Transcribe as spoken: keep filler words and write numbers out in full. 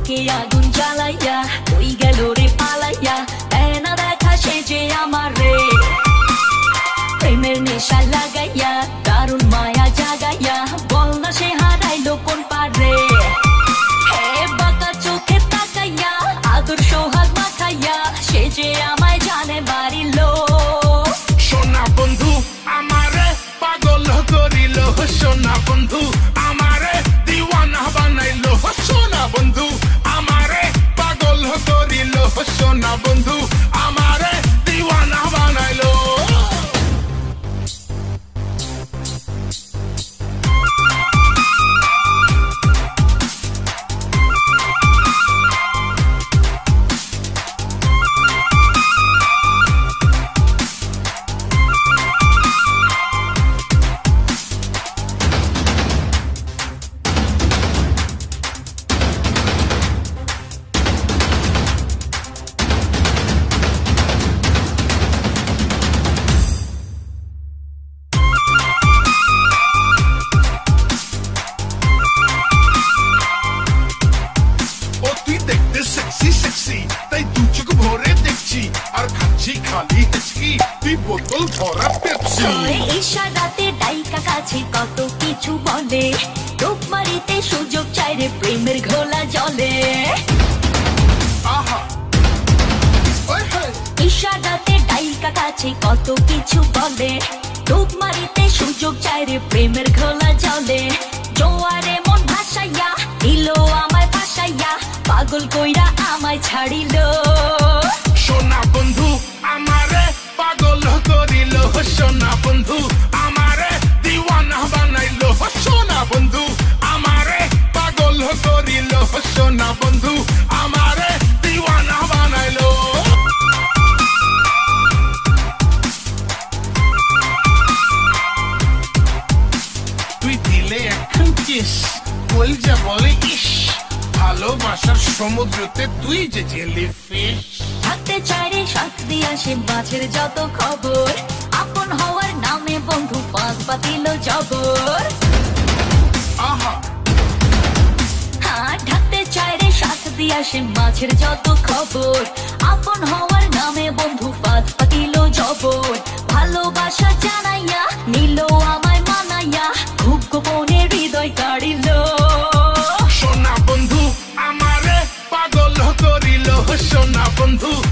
বুকে আগুন জ্বালাইয়া ওই গেল রে পালাইয়া এনা দেখা সেজে আমার রে প্রেমের নেশা লাগাইয়া দারুণ মায়া জাগাইয়া বল না সে হারাইলো কোন পারে হে বাঁকা চোখে তাকাইয়া আদর সোহাগ মাখাইয়া সেজে আমায় জানে বাড়িলো সোনা বন্ধু আমারে পাগল করিল সোনা বন্ধু আমারে দিওয়ানা বানাইলো সোনা বন্ধু আমারে পাগল করিল সোনা বন্ধু আমারে দিওয়ানা বানাইলো তাই দু চোখ ভরে দেখছি আর খাচ্ছি খালি হেঁচকি তুই বোতল ভরা পেপসি ইশারাতে ডাইকা কাছে কত কিছু বলে রূপ মারিতে সুযোগ চাই রে প্রেমের ঘোলা জলে আহা ইশারাতে ডাইকা কাছে কত কিছু বলে রূপ মারিতে সুযোগ চাই রে প্রেমের ঘোলা জলে জোয়ারে মন ভাসাইয়া নিল আমায় ভাসাইয়া পাগল কইরা আমায় ছাড়িল সোনা বন্ধু আমারে পাগল করিল সোনা বন্ধু আমারে দিওয়ানা বানাইলো সোনা বন্ধু আমারে পাগল করিল সোনা বন্ধু আমারে দিওয়ানা বানাইলো তুই দিলে এখন কিস বল যা বলে ইস ভালোবাসার সমুদ্রতে তুই যে জেলিফিশ থাকতে চাই রে সাথ দিয়া সে মাছের যত খবর আপন হওয়ার নামে বন্ধু পাঁচ পাতিল জবর আহা হ্যাঁ ঢাকতে চাই রে সাথ দিয়া সে মাছের যত খবর আপন হওয়ার নামে বন্ধু পাঁচ পাতিল জবর ভালোবাসা জানাইয়া নিল আমায় মানাইয়া খুব গোপনে হৃদয় কাড়িল সোনা বন্ধু আমারে পাগল করিল সোনা বন্ধু